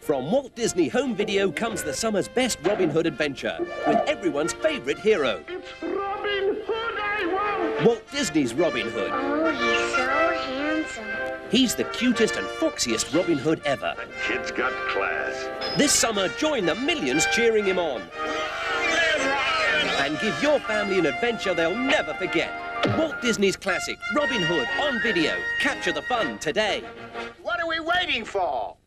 From Walt Disney Home Video comes the summer's best Robin Hood adventure with everyone's favourite hero. It's Robin Hood I want! Walt Disney's Robin Hood. Oh, he's so handsome. He's the cutest and foxiest Robin Hood ever. That kid's got class. This summer, join the millions cheering him on. And give your family an adventure they'll never forget. Walt Disney's classic, Robin Hood, on video. Capture the fun today. What are we waiting for?